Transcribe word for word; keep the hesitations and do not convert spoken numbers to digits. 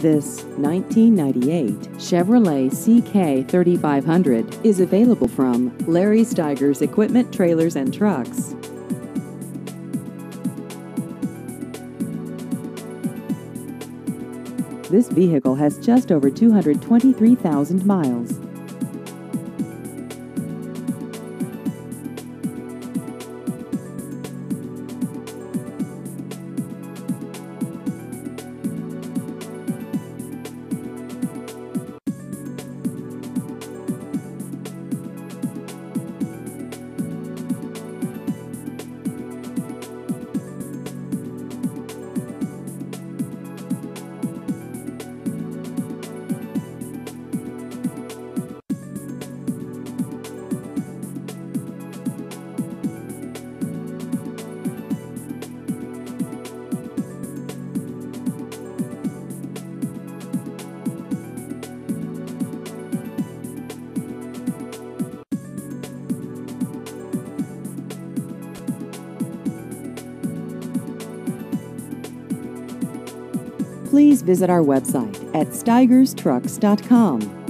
This nineteen ninety-eight Chevrolet C K thirty-five hundred is available from Larry Stigers Equipment, Trailers and Trucks. This vehicle has just over two hundred twenty-three thousand miles. Please visit our website at stigers trucks dot com.